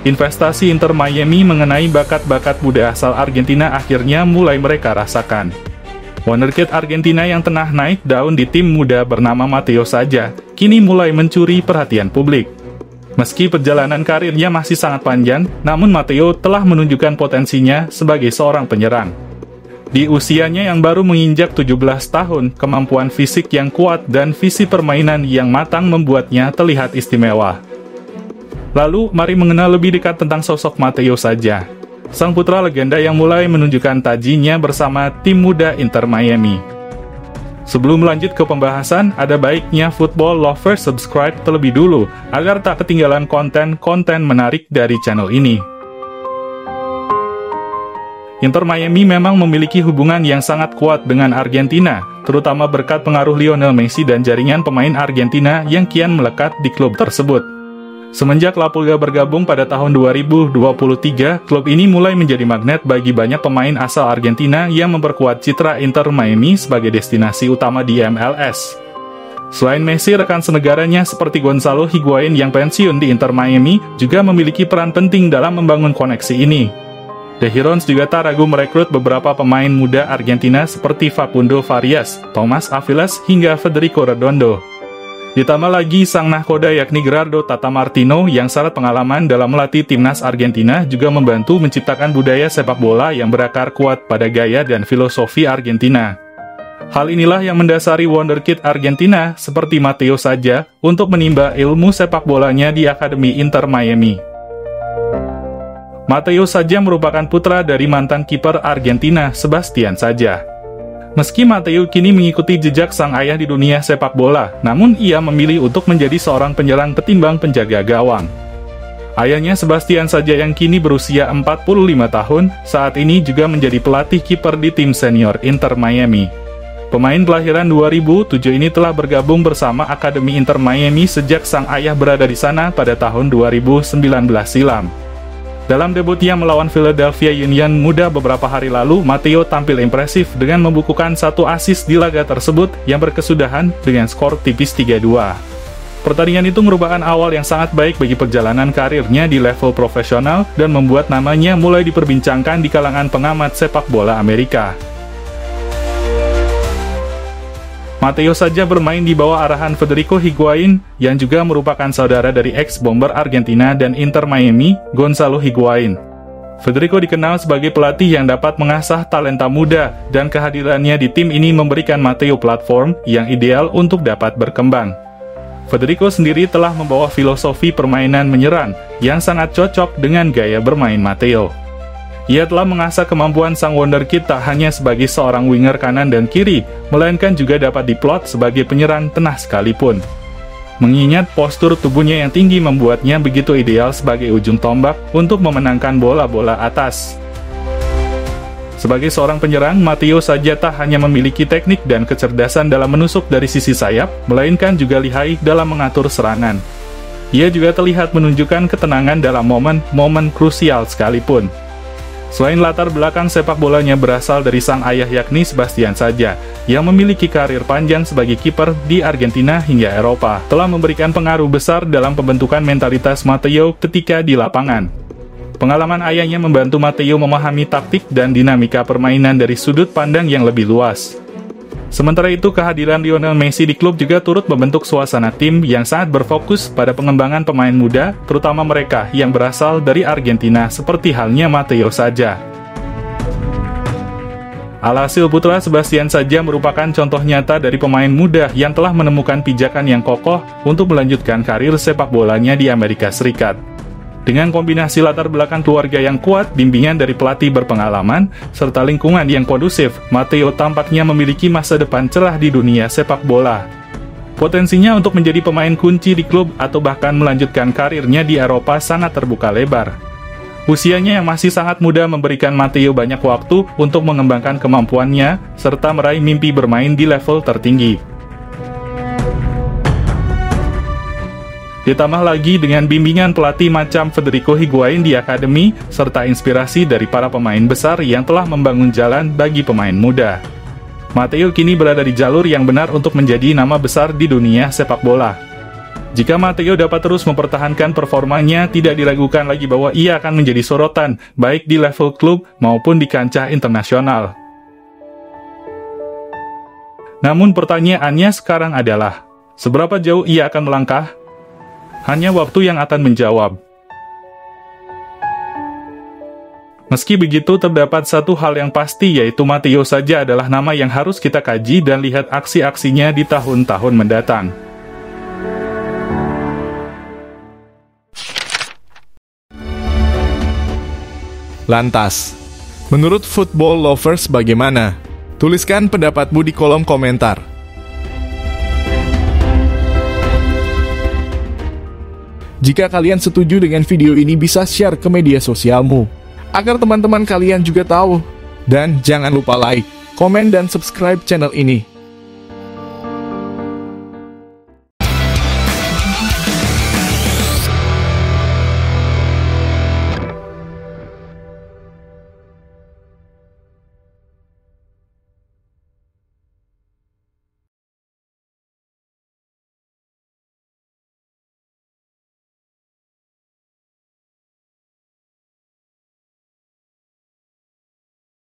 investasi Inter Miami mengenai bakat-bakat muda asal Argentina akhirnya mulai mereka rasakan. Wonderkid Argentina yang tengah naik daun di tim muda bernama Matteo Saja, kini mulai mencuri perhatian publik. Meski perjalanan karirnya masih sangat panjang, namun Matteo telah menunjukkan potensinya sebagai seorang penyerang. Di usianya yang baru menginjak 17 tahun, kemampuan fisik yang kuat dan visi permainan yang matang membuatnya terlihat istimewa. Lalu, mari mengenal lebih dekat tentang sosok Matteo Saja, sang putra legenda yang mulai menunjukkan tajinya bersama tim muda Inter Miami. Sebelum lanjut ke pembahasan, ada baiknya football lovers subscribe terlebih dulu, agar tak ketinggalan konten-konten menarik dari channel ini. Inter Miami memang memiliki hubungan yang sangat kuat dengan Argentina, terutama berkat pengaruh Lionel Messi dan jaringan pemain Argentina yang kian melekat di klub tersebut. Semenjak La Pulga bergabung pada tahun 2023, klub ini mulai menjadi magnet bagi banyak pemain asal Argentina yang memperkuat citra Inter Miami sebagai destinasi utama di MLS. Selain Messi, rekan senegaranya seperti Gonzalo Higuain yang pensiun di Inter Miami juga memiliki peran penting dalam membangun koneksi ini. The Hirons juga tak ragu merekrut beberapa pemain muda Argentina seperti Facundo Farias, Thomas Aviles, hingga Federico Redondo. Ditambah lagi sang nahkoda yakni Gerardo Tata Martino yang syarat pengalaman dalam melatih timnas Argentina juga membantu menciptakan budaya sepak bola yang berakar kuat pada gaya dan filosofi Argentina. Hal inilah yang mendasari wonderkid Argentina seperti Matteo Saja untuk menimba ilmu sepak bolanya di Akademi Inter Miami. Matteo Saja merupakan putra dari mantan kiper Argentina, Sebastian Saja. Meski Matteo kini mengikuti jejak sang ayah di dunia sepak bola, namun ia memilih untuk menjadi seorang penyerang ketimbang penjaga gawang. Ayahnya Sebastian Saja yang kini berusia 45 tahun, saat ini juga menjadi pelatih kiper di tim senior Inter Miami. Pemain kelahiran 2007 ini telah bergabung bersama Akademi Inter Miami sejak sang ayah berada di sana pada tahun 2019 silam. Dalam debutnya melawan Philadelphia Union muda beberapa hari lalu, Matteo tampil impresif dengan membukukan 1 assist di laga tersebut yang berkesudahan dengan skor tipis 3-2. Pertandingan itu merupakan awal yang sangat baik bagi perjalanan karirnya di level profesional dan membuat namanya mulai diperbincangkan di kalangan pengamat sepak bola Amerika. Matteo Saja bermain di bawah arahan Federico Higuain, yang juga merupakan saudara dari ex-bomber Argentina dan Inter Miami, Gonzalo Higuain. Federico dikenal sebagai pelatih yang dapat mengasah talenta muda, dan kehadirannya di tim ini memberikan Matteo platform yang ideal untuk dapat berkembang. Federico sendiri telah membawa filosofi permainan menyerang, yang sangat cocok dengan gaya bermain Matteo. Ia telah mengasah kemampuan sang wonderkid tak hanya sebagai seorang winger kanan dan kiri, melainkan juga dapat diplot sebagai penyerang tengah sekalipun. Mengingat postur tubuhnya yang tinggi membuatnya begitu ideal sebagai ujung tombak untuk memenangkan bola-bola atas. Sebagai seorang penyerang, Matteo Saja tak hanya memiliki teknik dan kecerdasan dalam menusuk dari sisi sayap, melainkan juga lihai dalam mengatur serangan. Ia juga terlihat menunjukkan ketenangan dalam momen-momen krusial sekalipun. Selain latar belakang sepak bolanya berasal dari sang ayah yakni Sebastian Saja, yang memiliki karir panjang sebagai kiper di Argentina hingga Eropa, telah memberikan pengaruh besar dalam pembentukan mentalitas Matteo ketika di lapangan. Pengalaman ayahnya membantu Matteo memahami taktik dan dinamika permainan dari sudut pandang yang lebih luas. Sementara itu, kehadiran Lionel Messi di klub juga turut membentuk suasana tim yang sangat berfokus pada pengembangan pemain muda, terutama mereka yang berasal dari Argentina seperti halnya Matteo Saja. Alhasil, putra Sebastian Saja merupakan contoh nyata dari pemain muda yang telah menemukan pijakan yang kokoh untuk melanjutkan karir sepak bolanya di Amerika Serikat. Dengan kombinasi latar belakang keluarga yang kuat, bimbingan dari pelatih berpengalaman, serta lingkungan yang kondusif, Matteo tampaknya memiliki masa depan cerah di dunia sepak bola. Potensinya untuk menjadi pemain kunci di klub atau bahkan melanjutkan karirnya di Eropa sangat terbuka lebar. Usianya yang masih sangat muda memberikan Matteo banyak waktu untuk mengembangkan kemampuannya, serta meraih mimpi bermain di level tertinggi. Ditambah lagi dengan bimbingan pelatih macam Federico Higuain di akademi, serta inspirasi dari para pemain besar yang telah membangun jalan bagi pemain muda. Matteo kini berada di jalur yang benar untuk menjadi nama besar di dunia sepak bola. Jika Matteo dapat terus mempertahankan performanya, tidak diragukan lagi bahwa ia akan menjadi sorotan, baik di level klub maupun di kancah internasional. Namun pertanyaannya sekarang adalah, seberapa jauh ia akan melangkah? Hanya waktu yang akan menjawab. Meski begitu, terdapat satu hal yang pasti, yaitu Matteo saja adalah nama yang harus kita kaji dan lihat aksi-aksinya di tahun-tahun mendatang. Lantas, menurut Football Lovers bagaimana? Tuliskan pendapatmu di kolom komentar. Jika kalian setuju dengan video ini, bisa share ke media sosialmu, agar teman-teman kalian juga tahu. Dan jangan lupa like, komen, dan subscribe channel ini.